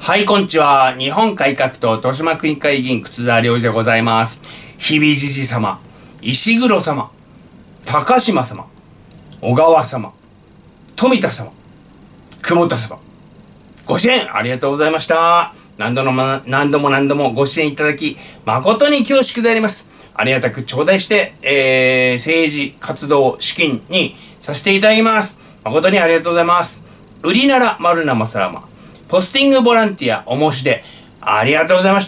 はい、こんにちは。日本改革党豊島区議会議員、靴沢良二でございます。日比じじ様、石黒様、高島様、小川様、富田様、久保田様、ご支援ありがとうございました。何度もご支援いただき、誠に恐縮であります。ありがたく頂戴して、政治活動資金にさせていただきます。誠にありがとうございます。売りなら丸生さらま。ポスティングボランティアお申し出、ありがとうございました。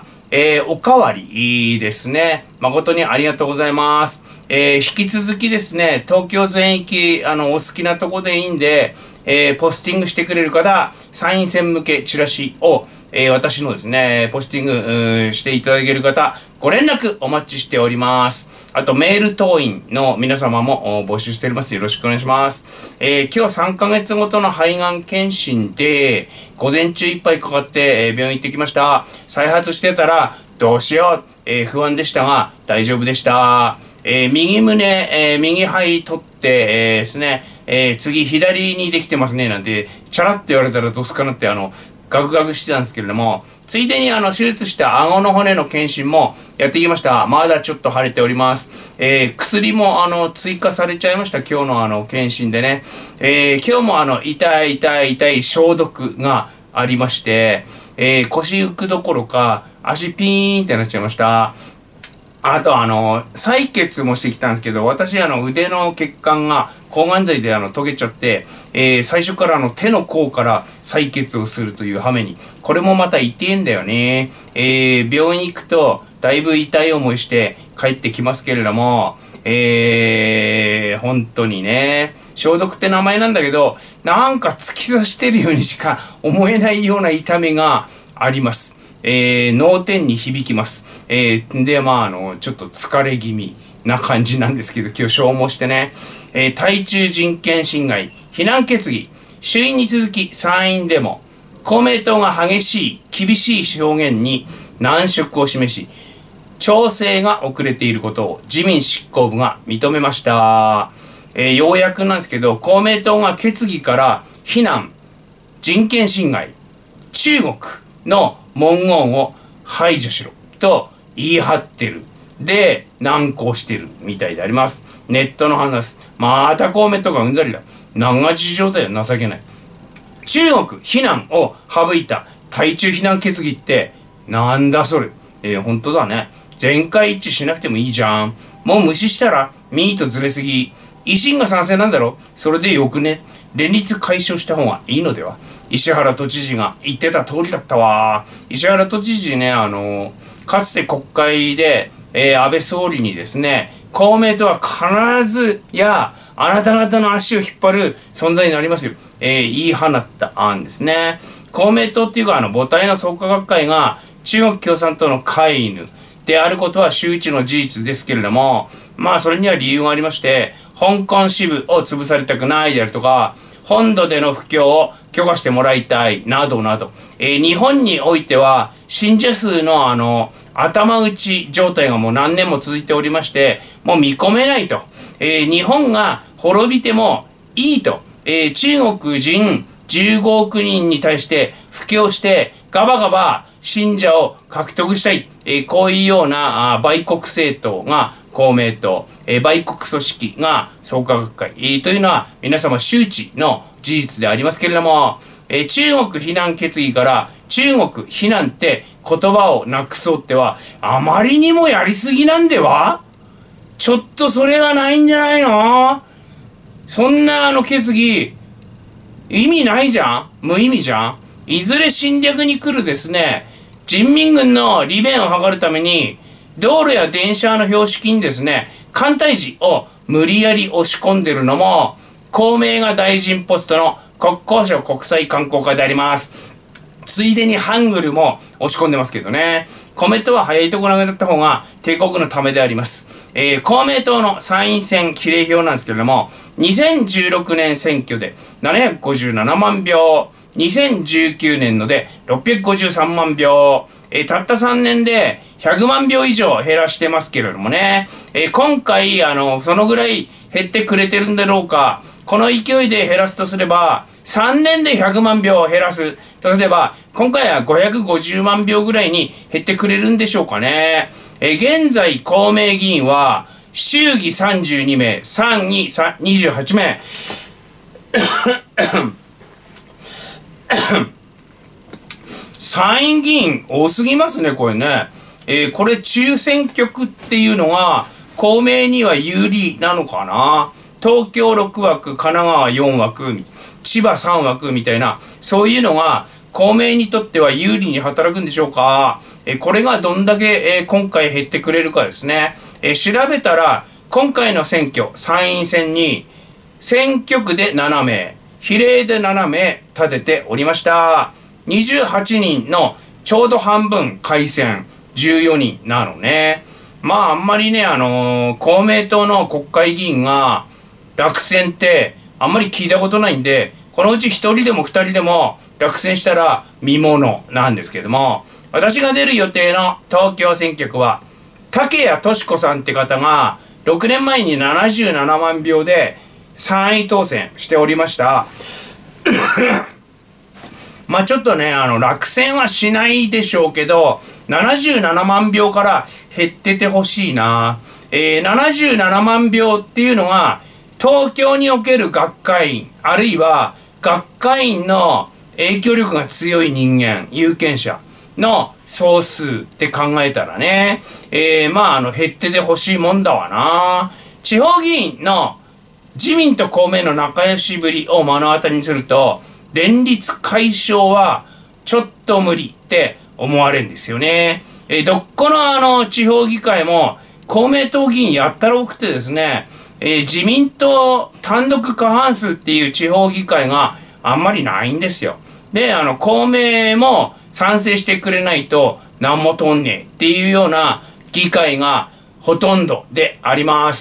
おかわりですね。誠にありがとうございます。引き続きですね、東京全域、お好きなとこでいいんで、ポスティングしてくれる方、参院選向けチラシを、私のですね、ポスティングしていただける方、ご連絡お待ちしております。あと、メール党員の皆様も募集しております。よろしくお願いします。今日3ヶ月ごとの肺がん検診で、午前中いっぱいかかって、病院行ってきました。再発してたら、どうしよう、不安でしたが、大丈夫でした。右胸、右肺取って、ですね、次左にできてますね、なんて、チャラって言われたらどうすかなって、ガクガクしてたんですけれども、ついでに手術した顎の骨の検診もやってきました。まだちょっと腫れております。薬も追加されちゃいました。今日の検診でね。今日も痛い消毒がありまして、腰浮くどころか足ピーンってなっちゃいました。あと採血もしてきたんですけど、私腕の血管が抗がん剤で溶けちゃって、最初から手の甲から採血をするという羽目に、これもまた痛いんだよね。病院行くとだいぶ痛い思いして帰ってきますけれども、本当にね、消毒って名前なんだけど、なんか突き刺してるようにしか思えないような痛みがあります。脳天に響きます。で、ちょっと疲れ気味な感じなんですけど、今日消耗してね、対中人権侵害、非難決議、衆院に続き参院でも、公明党が激しい、厳しい表現に難色を示し、調整が遅れていることを自民執行部が認めました。ようやくなんですけど、公明党が決議から非難、人権侵害、中国の文言を排除しろと言い張ってる。で、難航してるみたいであります。ネットの話。また公明党がうんざりだ。何が事情だよ、情けない。中国非難を省いた対中非難決議ってなんだそれ。本当だね。全会一致しなくてもいいじゃん。もう無視したら民意とずれすぎ。維新が賛成なんだろ、それでよくね。連立解消した方がいいのでは。石原都知事が言ってた通りだったわ。石原都知事ね、かつて国会で、安倍総理にですね、公明党は必ずあなた方の足を引っ張る存在になりますよ。言い放った案ですね。公明党っていうか母体の創価学会が中国共産党の飼い犬であることは周知の事実ですけれども、それには理由がありまして、香港支部を潰されたくないであるとか、本土での布教を許可してもらいたい、などなど。日本においては、信者数の頭打ち状態がもう何年も続いておりまして、もう見込めないと。日本が滅びてもいいと。中国人15億人に対して布教して、ガバガバ信者を獲得したい。こういうような売国政党が公明党、売国組織が創価学会、というのは皆様周知の事実でありますけれども、中国非難決議から中国非難って言葉をなくそうってはあまりにもやりすぎなんでは？ちょっとそれはないんじゃないの？そんな決議意味ないじゃん？無意味じゃん？いずれ侵略に来るですね、人民軍の利便を図るために道路や電車の標識にですね、簡体字を無理やり押し込んでるのも、公明が大臣ポストの国交省国際観光課であります。ついでにハングルも押し込んでますけどね。公明党は早いところ投げだった方が帝国のためであります。公明党の参院選比例票なんですけれども、2016年選挙で757万票、2019年ので653万票、たった3年で100万票以上減らしてますけれどもね、今回そのぐらい減ってくれてるんだろうか、 この勢いで減らすとすれば、3年で100万票を減らすとすれば、今回は550万票ぐらいに減ってくれるんでしょうかね。現在、公明議員は、衆議32名、参議28名、参院議員多すぎますね、これね。これ中選挙区っていうのは、公明には有利なのかな。東京6枠、神奈川4枠、千葉3枠みたいな、そういうのが公明にとっては有利に働くんでしょうか。これがどんだけ、今回減ってくれるかですね。調べたら、今回の選挙、参院選に、選挙区で7名、比例で7名立てておりました。28人のちょうど半分改選、14人なのね。まああんまりね、公明党の国会議員が落選ってあんまり聞いたことないんで、このうち1人でも2人でも落選したら見ものなんですけども、私が出る予定の東京選挙区は、竹谷敏子さんって方が6年前に77万票で3位当選しておりました。まあちょっとね、落選はしないでしょうけど、77万票から減っててほしいな。77万票っていうのが、東京における学会員、あるいは学会員の影響力が強い人間、有権者の総数って考えたらね、まあ減っててほしいもんだわな。地方議員の自民と公明の仲良しぶりを目の当たりにすると、連立解消はちょっと無理って思われるんですよね。どっこの地方議会も公明党議員やったら多くてですね、自民党単独過半数っていう地方議会があんまりないんですよ。で、公明も賛成してくれないと何も通んねえっていうような議会がほとんどであります。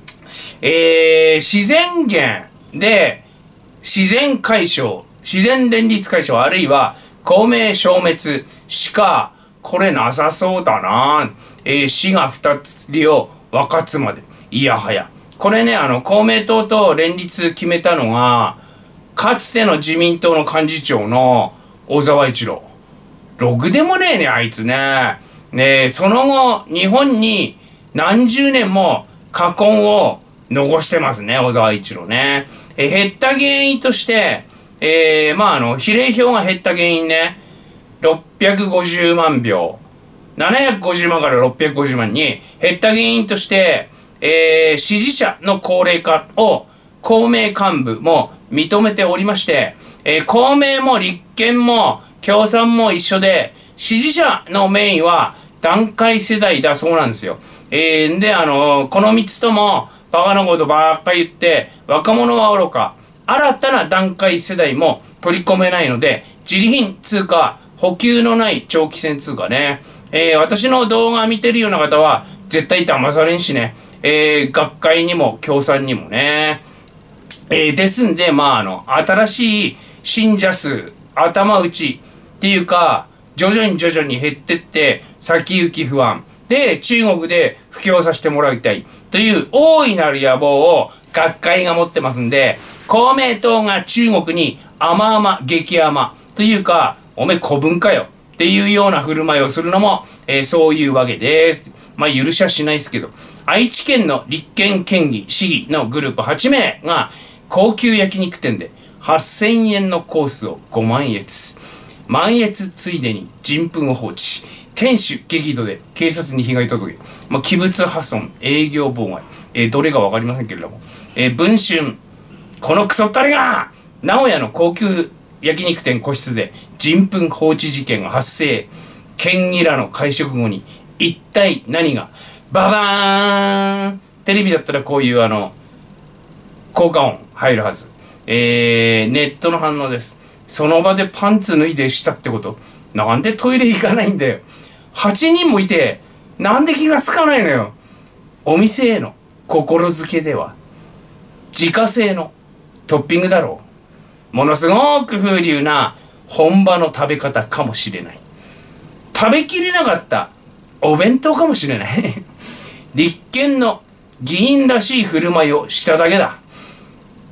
自然源で自然解消、自然連立解消、あるいは公明消滅しかこれなさそうだな。死が二つを分かつまで。いやはや。これね、公明党と連立決めたのが、かつての自民党の幹事長の小沢一郎。ろくでもねえね、あいつね。ね、その後、日本に何十年も禍根を残してますね、小沢一郎ね。減った原因として、まあ比例票が減った原因ね、650万票、750万から650万に減った原因として、支持者の高齢化を公明幹部も認めておりまして、公明も立憲も共産も一緒で、支持者のメインは団塊世代だそうなんですよ。で、この3つともバカなことばっかり言って、若者は愚か、新たな団塊世代も取り込めないので、自利品通貨、補給のない長期戦通貨ね。私の動画見てるような方は絶対騙されんしね。学会にも共産にもね。ですんで、まあ新しい信者数、頭打ちっていうか、徐々に減ってって、先行き不安。で、中国で布教させてもらいたいという大いなる野望を学会が持ってますんで、公明党が中国に甘激甘というか、おめえ古文かよっていうような振る舞いをするのも、そういうわけです。まあ許しはしないですけど、愛知県の立憲県議市議のグループ8名が高級焼肉店で8000円のコースを5万円。満悦ついでに人糞を放置。店主激怒で警察に被害届。器物破損、営業妨害。どれかわかりませんけれども。文春。このクソったれが名古屋の高級焼肉店個室で人糞放置事件が発生。県議らの会食後に一体何がババーン。テレビだったらこういう効果音入るはず。ネットの反応です。その場でパンツ脱いでしたってこと。なんでトイレ行かないんだよ。8人もいて、なんで気がつかないのよ。お店への心づけでは、自家製のトッピングだろう。ものすごく風流な本場の食べ方かもしれない。食べきれなかったお弁当かもしれない。立憲の議員らしい振る舞いをしただけだ。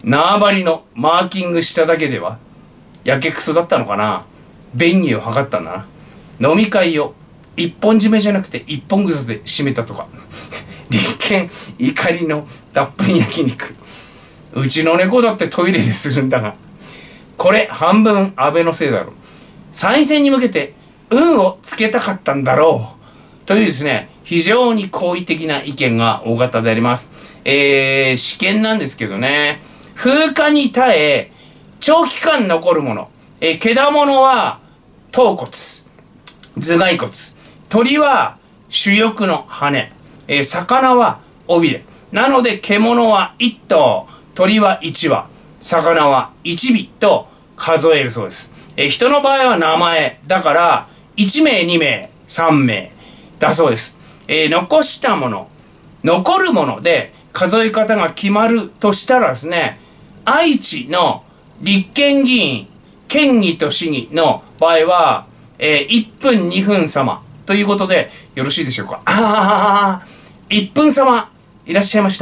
縄張りのマーキングしただけではやけくそだったのかな。便宜を図ったんだな。飲み会を一本締めじゃなくて一本ぐずで締めたとか。立憲怒りの脱粉焼肉。うちの猫だってトイレでするんだが。これ半分安倍のせいだろう。参院選に向けて運をつけたかったんだろう。というですね、非常に好意的な意見が大型であります。試験なんですけどね。風化に耐え、長期間残るもの。けだものは頭骨、頭蓋骨。鳥は主翼の羽。魚は尾びれ。なので獣は1頭、鳥は1羽、魚は1尾と数えるそうです。人の場合は名前。だから、1名、2名、3名だそうです。残したもの、残るもので数え方が決まるとしたらですね、愛知の立憲議員、県議と市議の場合は、1分2分様ということでよろしいでしょうか。1分様いらっしゃいました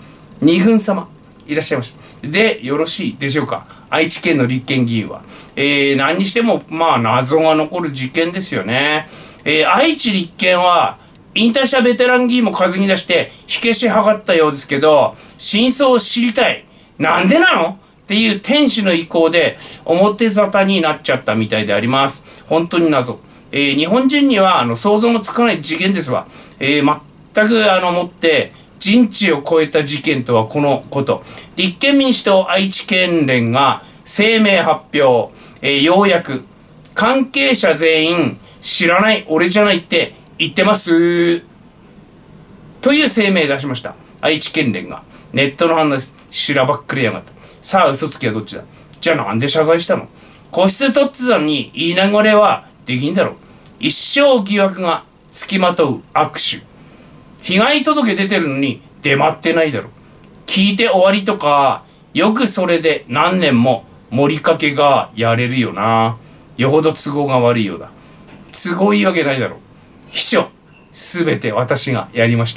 。2分様いらっしゃいました。で、よろしいでしょうか。愛知県の立憲議員は。何にしても、まあ、謎が残る事件ですよね。愛知立憲は、引退したベテラン議員も担ぎ出して火消し図ったようですけど、真相を知りたい。なんでなのっていう天使の意向で表沙汰になっちゃったみたいであります。本当に謎。日本人には想像もつかない事件ですわ。全くもって人知を超えた事件とはこのこと。立憲民主党愛知県連が声明発表。ようやく関係者全員知らない俺じゃないって言ってますという声明出しました。愛知県連が。ネットの反応です。しらばっくれやがった。さあ嘘つきはどっちだ。じゃあなんで謝罪したの。個室取ってたのに言い逃れはできんだろう。一生疑惑がつきまとう握手。被害届出てるのに出回ってないだろう。聞いて終わりとか、よくそれで何年も盛りかけがやれるよな。よほど都合が悪いようだ。都合いいわけないだろう。秘書、すべて私がやりました。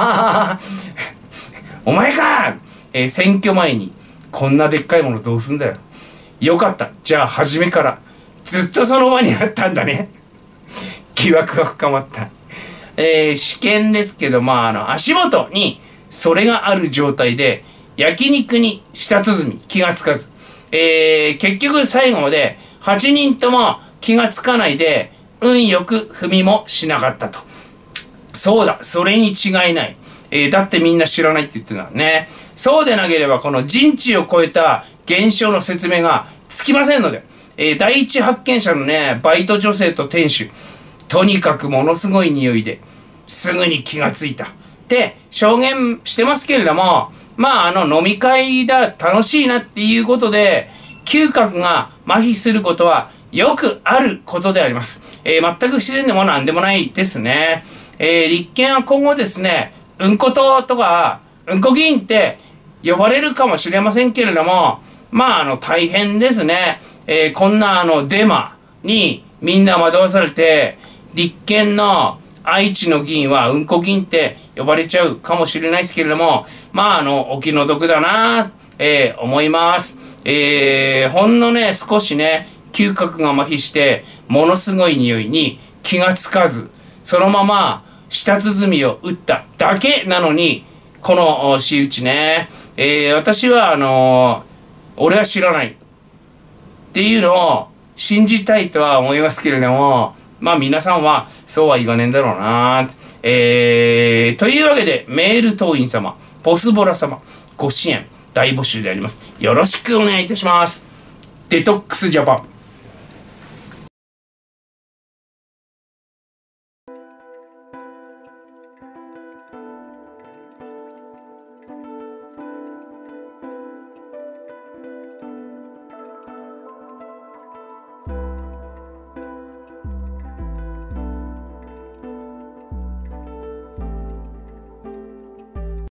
お前か、選挙前にこんなでっかいものどうすんだよ。よかった。じゃあ初めからずっとその場にあったんだね。疑惑が深まった。試験ですけど、足元にそれがある状態で焼肉に舌鼓気がつかず、結局最後まで8人とも気がつかないで運よく踏みもしなかったと。そうだ、それに違いない。だってみんな知らないって言ってたのね。そうでなければこの人知を超えた現象の説明がつきませんので、第一発見者のね、バイト女性と店主、とにかくものすごい匂いですぐに気がついたって証言してますけれども、飲み会だ、楽しいなっていうことで嗅覚が麻痺することはよくあることであります。全く不自然でもなんでもないですね。立憲は今後ですね、うんこととかうんこ議員って呼ばれるかもしれませんけれども、大変ですね。こんなデマにみんな惑わされて、立憲の愛知の議員はうんこ議員って呼ばれちゃうかもしれないですけれども、お気の毒だな思います。ほんのね、少しね、嗅覚が麻痺して、ものすごい匂いに気がつかず、そのまま舌鼓を打っただけなのに、この仕打ちね、私は俺は知らないっていうのを信じたいとは思いますけれども、皆さんはそうはいかねえんだろうな。というわけで、メール党員様、ポスボラ様、ご支援大募集であります。よろしくお願いいたします。デトックスジャパン。